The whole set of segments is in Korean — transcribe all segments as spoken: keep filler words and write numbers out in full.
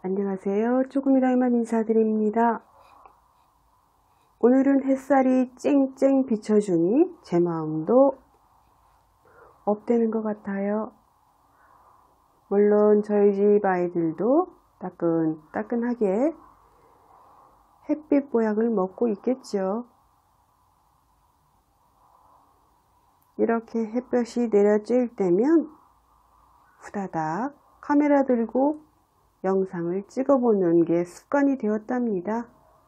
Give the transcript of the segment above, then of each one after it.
안녕하세요. 조금이라만 인사드립니다. 오늘은 햇살이 쨍쨍 비춰주니 제 마음도 업되는 것 같아요. 물론 저희 집 아이들도 따끈따끈하게 햇빛 보약을 먹고 있겠죠. 이렇게 햇볕이 내려쬐을 때면 후다닥 카메라 들고 영상을 찍어보는 게 습관이 되었답니다.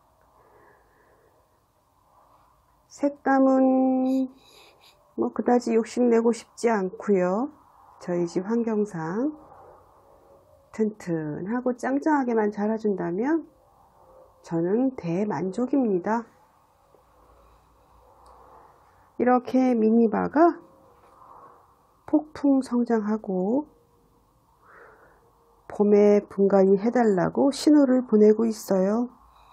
색감은 뭐 그다지 욕심내고 싶지 않고요. 저희 집 환경상 튼튼하고 짱짱하게만 자라준다면 저는 대만족입니다. 이렇게 미니바가 폭풍 성장하고 봄에 분갈이 해달라고 신호를 보내고 있어요.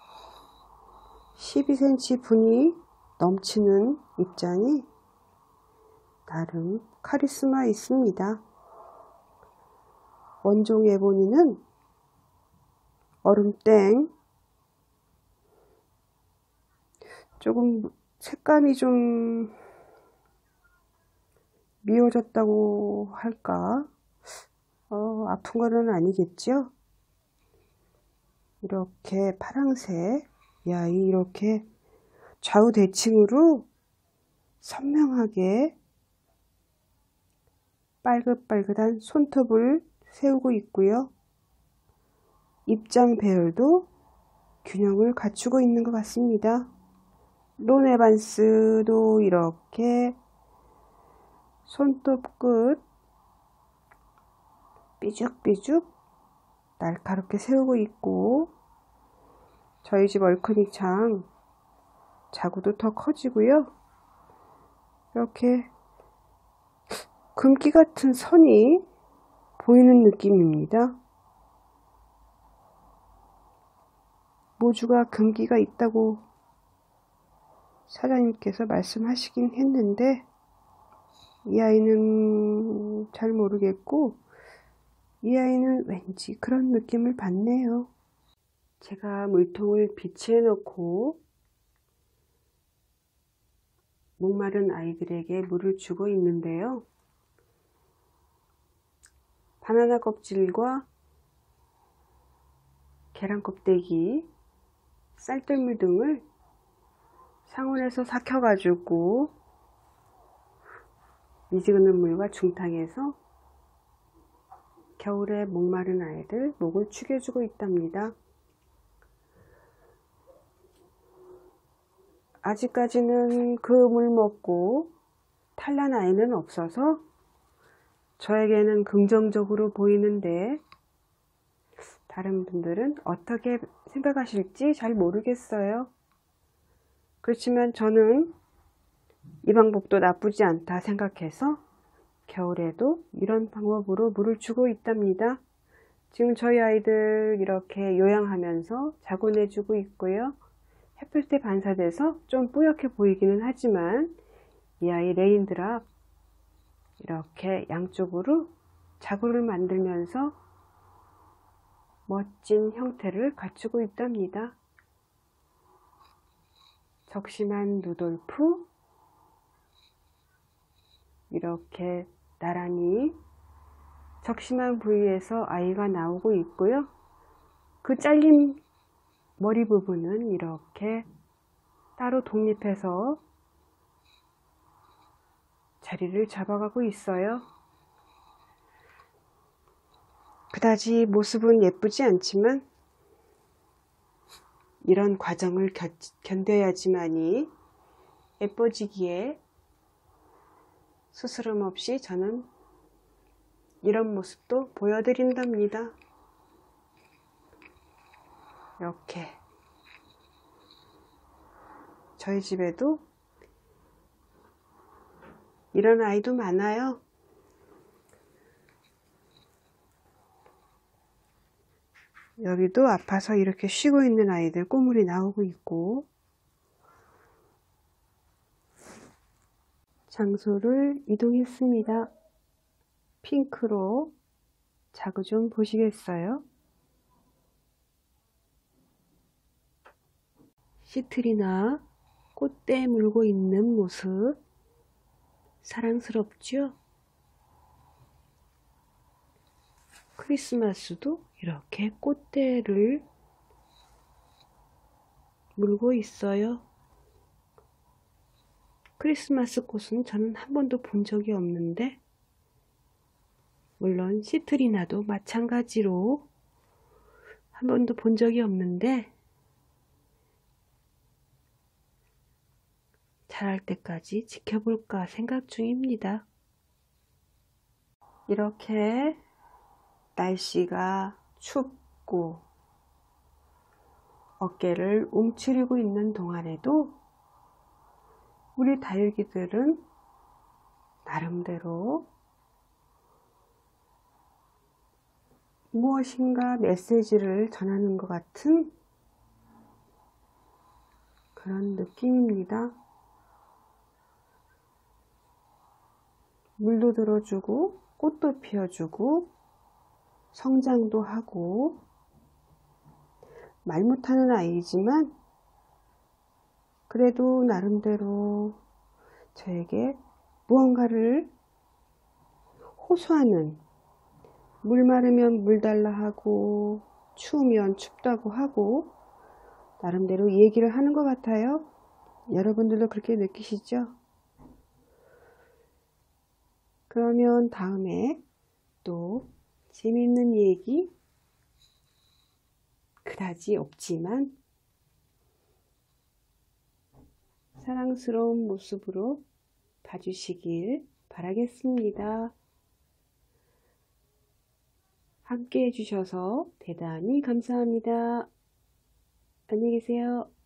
십이 센티미터 분이 넘치는 입장이 나름 카리스마 있습니다. 원종 에보니는 얼음땡, 조금 색감이 좀 미워졌다고 할까? 어, 아픈 거는 아니겠죠? 이렇게 파랑색, 야, 이렇게 좌우 대칭으로 선명하게 빨긋빨긋한 손톱을 세우고 있고요. 입장 배열도 균형을 갖추고 있는 것 같습니다. 론에반스도 이렇게 손톱 끝 삐죽삐죽 날카롭게 세우고 있고, 저희 집 얼큰이 창 자구도 더 커지고요. 이렇게 금기 같은 선이 보이는 느낌입니다. 모주가 금기가 있다고 사장님께서 말씀하시긴 했는데 이 아이는 잘 모르겠고, 이 아이는 왠지 그런 느낌을 받네요. 제가 물통을 비치해 놓고 목마른 아이들에게 물을 주고 있는데요. 바나나 껍질과 계란 껍데기, 쌀뜨물 등을 상온에서 삭혀가지고 미지근한 물과 중탕해서 겨울에 목마른 아이들 목을 축여주고 있답니다. 아직까지는 그 물 먹고 탈난 아이는 없어서 저에게는 긍정적으로 보이는데 다른 분들은 어떻게 생각하실지 잘 모르겠어요. 그렇지만 저는 이 방법도 나쁘지 않다 생각해서 겨울에도 이런 방법으로 물을 주고 있답니다. 지금 저희 아이들 이렇게 요양하면서 자고 내주고 있고요. 햇볕에 반사돼서 좀 뿌옇게 보이기는 하지만 이 아이 레인드랍 이렇게 양쪽으로 자구를 만들면서 멋진 형태를 갖추고 있답니다. 적심한 루돌프, 이렇게 나란히 적심한 부위에서 아이가 나오고 있고요. 그 잘린 머리 부분은 이렇게 따로 독립해서 자리를 잡아가고 있어요. 그다지 모습은 예쁘지 않지만 이런 과정을 겨, 견뎌야지만이 예뻐지기에 스스럼 없이 저는 이런 모습도 보여드린답니다. 이렇게 저희 집에도 이런 아이도 많아요. 여기도 아파서 이렇게 쉬고 있는 아이들 꼬물이 나오고 있고, 장소를 이동했습니다. 핑크로 자구 좀 보시겠어요? 시트리나 꽃대 물고 있는 모습 사랑스럽죠? 크리스마스도 이렇게 꽃대를 물고 있어요. 크리스마스 꽃은 저는 한 번도 본 적이 없는데, 물론 시트리나도 마찬가지로 한 번도 본 적이 없는데, 자랄 때까지 지켜볼까 생각 중입니다. 이렇게 날씨가 춥고 어깨를 움츠리고 있는 동안에도 우리 다육이들은 나름대로 무엇인가 메시지를 전하는 것 같은 그런 느낌입니다. 물도 들어주고 꽃도 피워주고 성장도 하고, 말 못하는 아이지만 그래도 나름대로 저에게 무언가를 호소하는, 물 마르면 물 달라 하고 추우면 춥다고 하고 나름대로 얘기를 하는 것 같아요. 여러분들도 그렇게 느끼시죠? 그러면 다음에 또 재미있는 얘기, 그다지 없지만 사랑스러운 모습으로 봐주시길 바라겠습니다. 함께 해주셔서 대단히 감사합니다. 안녕히 계세요.